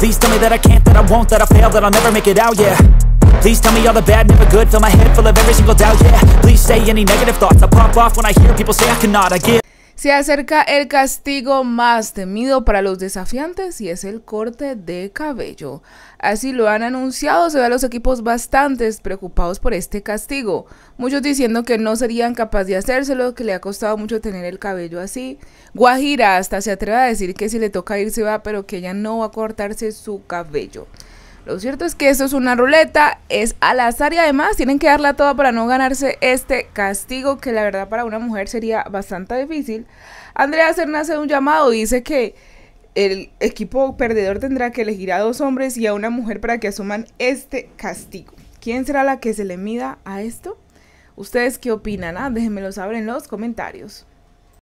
Please tell me that I can't, that I won't, that I fail, that I'll never make it out, yeah. Please tell me all the bad, never good, fill my head full of every single doubt, yeah. Please say any negative thoughts, I pop off when I hear people say I cannot, I get. Se acerca el castigo más temido para los desafiantes y es el corte de cabello. Así lo han anunciado, se ve a los equipos bastante preocupados por este castigo. Muchos diciendo que no serían capaces de hacérselo, que le ha costado mucho tener el cabello así. Guajira hasta se atreve a decir que si le toca ir se va, pero que ella no va a cortarse su cabello. Lo cierto es que esto es una ruleta, es al azar y además tienen que darla toda para no ganarse este castigo que la verdad para una mujer sería bastante difícil. Andrea Serna hace un llamado, dice que el equipo perdedor tendrá que elegir a 2 hombres y a una mujer para que asuman este castigo. ¿Quién será la que se le mida a esto? ¿Ustedes qué opinan? Déjenmelo saber en los comentarios.